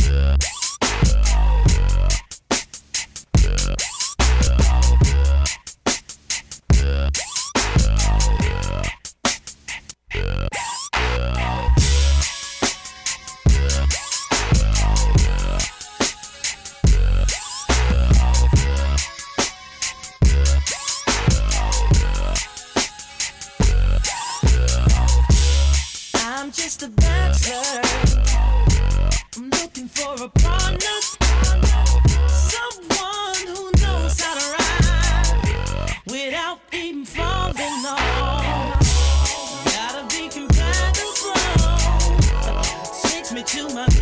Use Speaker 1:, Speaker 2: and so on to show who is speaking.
Speaker 1: I'm just a bachelor. I'm looking for a partner, someone who knows how to ride without even falling off. Gotta be compatible. Takes me to my